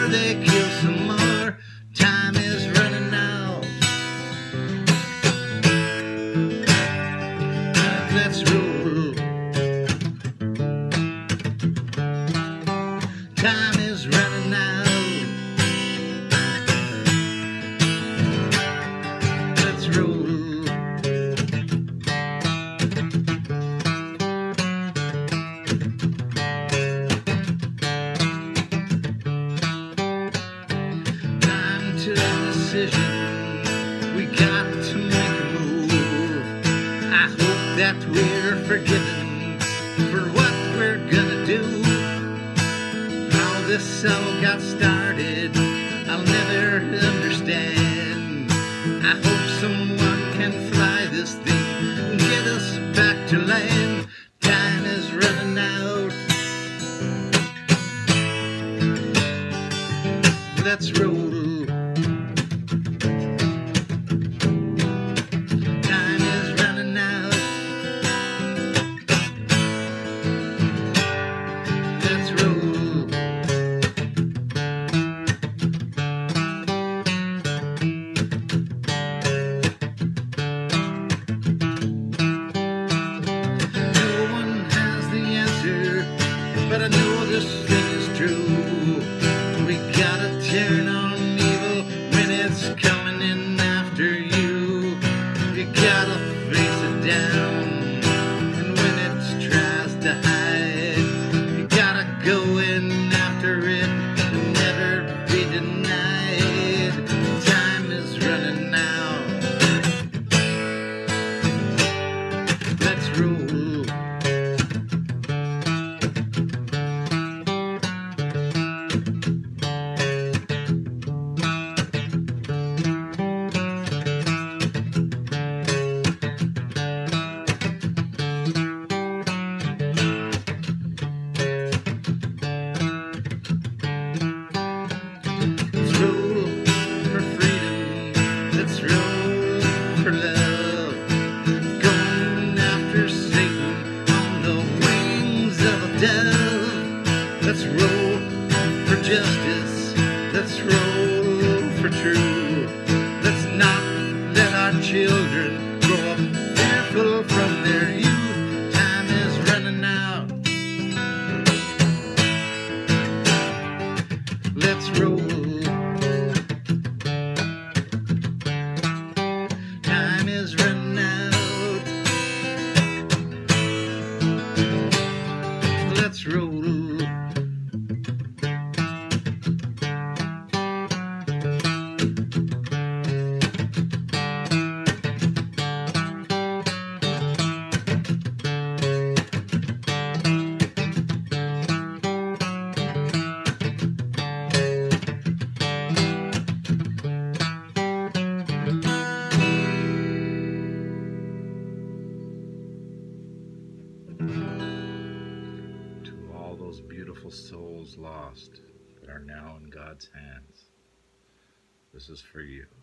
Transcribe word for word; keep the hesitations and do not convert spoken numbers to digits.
they kill some more. Time is running out. Let's roll. Time is running out. Let's roll. To a decision, we got to make a move. I hope that we're forgiven for what we're gonna do. How this all got started, I'll never understand. I hope someone can fly this thing and get us back to land. Time is running out. Let's roll. But I know this thing is true. We gotta turn on evil when it's coming in after you. You gotta face it down, and when it tries to hide, you gotta go in after it and never be denied. Time is running out. Let's roll. Let's roll for love, going after Satan on the wings of a dove. Let's roll for justice, let's roll for truth. Let's not let our children grow up fearful from their youth. Time is running out. Let's roll. Is running out. Let's roll. Those beautiful souls lost that are now in God's hands. This is for you.